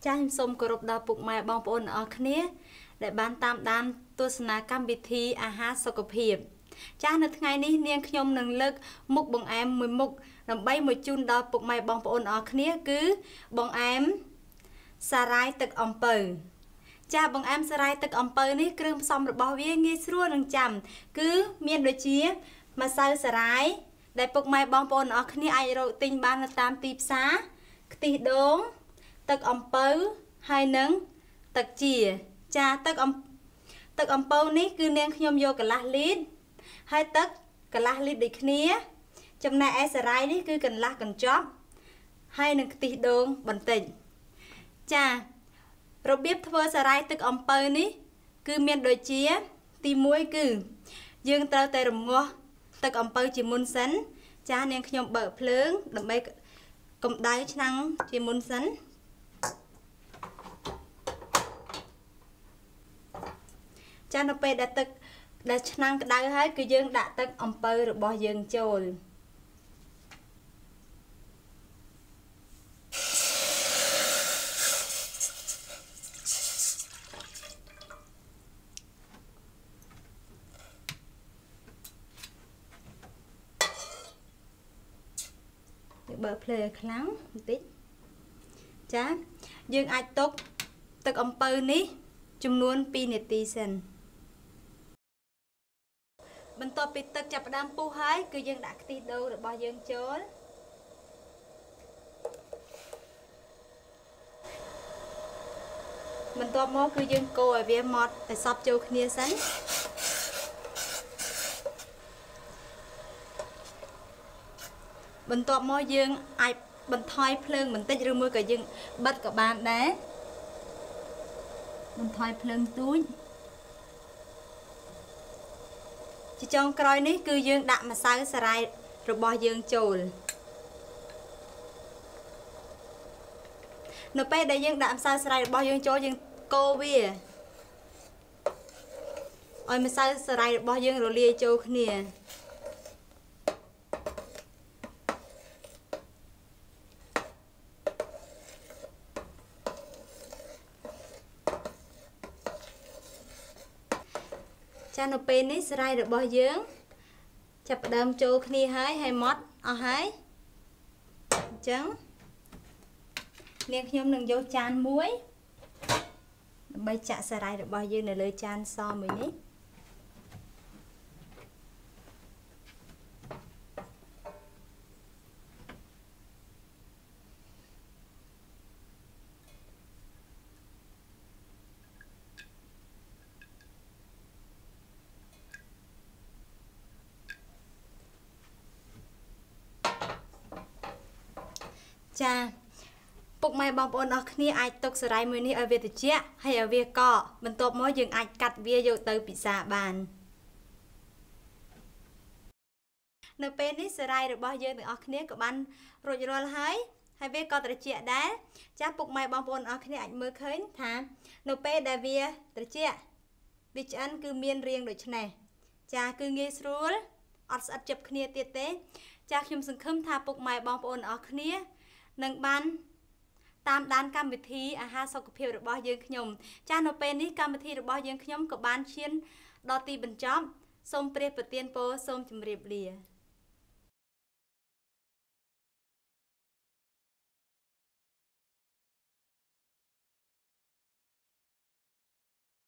ចាខ្ញុំសូមគោរពដល់ពុកម៉ែបងប្អូនអរគ្នាដែលបានតាមដានទស្សនាកម្មវិធីអាហារសុខភាពចាស់នៅថ្ងៃនេះនាងខ្ញុំនឹងលើកមុខបង្អែមមួយមុខដើម្បីមកជូនដល់ពុកម៉ែបងប្អូនអរគ្នាគឺបង្អែមសារាយទឹកអំពៅចាស់បង្អែមសារាយទឹកអំពៅនេះគ្រឿងផ្សំរបស់វាងាយស្រួលនឹងចាំគឺមានដូចជាម្សៅសារាយដែលពុកម៉ែបងប្អូនអរគ្នាអាចរកទិញបាននៅតាមទីផ្សារខ្ទិះដូងទឹកអំពៅហើយនឹងទឹកជាចាទឹកអំពៅនេះគឺនាងខ្ញុំយកកន្លះលីត្រហើយទឹកកន្លះលីត្រដូចគ្នាចំណែកឯសារាយនេះគឺកន្លះកញ្ចប់ហើយនឹងខ្ទិះដូងបន្តិចចារបៀបធ្វើសារាយទឹកអំពៅនេះគឺមានដូចជាទី1គឺយើងត្រូវតែរំងាស់ទឹកអំពៅជាមុនសិនចានាងខ្ញុំបើកភ្លើងដើម្បីកម្ដៅឆ្នាំងជាមុនសិនចានៅពេលដែលទឹកដែលឆ្នាំងក្ដៅហើយគឺយើងដាក់ទឹកអំពៅរបស់យើងចូលបើកភ្លើងឲ្យខ្លាំងបន្តិចចាយើងអាចទុកទឹកអំពៅនេះចំនួន2នាទីសិនបន្ទាប់ពីទឹកចាប់ផ្ដើមពុះហើយគឺយើងដាក់ខ្ទិះដូងរបស់យើងចូលបន្ទាប់មកគឺយើងកូរឲ្យវាម៉ត់ឲ្យសព្វចូលគ្នាសិនបន្ទាប់មកយើងអាចបន្ថយភ្លើងបន្តិចឬមួយក៏យើងបិទក៏បានដែរបន្ថយភ្លើងទូចជាចុងក្រោយនេះគឺយើងដាក់ម្សៅសារាយរបស់យើងចូលនៅពេលដែលយើងដាក់ម្សៅសារាយរបស់យើងចូលយើងកូរវាឲ្យម្សៅសារាយរបស់យើងរលាយចូលគ្នាចានៅពេលនេះសារាយរបស់យើងចាប់ផ្ដើមចូលគ្នាហើយម៉ត់អស់ហើយអញ្ចឹងនាងខ្ញុំនឹងយកចានមួយដើម្បីចាក់សារាយរបស់យើងនៅលើចានសមួយនេះចាពុកម៉ែបងប្អូនអរគ្នាអាចទុកសារាយមួយនេះឲ្យវាត្រជាក់ហើយឲ្យវាកកបន្ទាប់មកយើងអាចកាត់វាយកទៅពិសាបាននៅពេលនេះសារាយរបស់យើងទាំងអស់គ្នាក៏បានរួចរាល់ហើយវាក៏ត្រជាក់ដែរចាពុកម៉ែបងប្អូនអរគ្នាអាចមើលឃើញថានៅពេលដែលវាត្រជាក់វាឆ្អិនគឺមានរាងដូចនេះចាគឺងាយស្រួលអត់ស្អិតជិបគ្នាទៀតទេចាខ្ញុំសង្ឃឹមថាពុកម៉ែបងប្អូនអរគ្នានឹងបានតាមដានកម្មវិធីអាហារសុខភាពរបស់យើងខ្ញុំចានៅពេលនេះកម្មវិធីរបស់យើងខ្ញុំក៏បានឈានដល់ទីបញ្ចប់សូមព្រះប្រទានពរសូមជម្រាបលា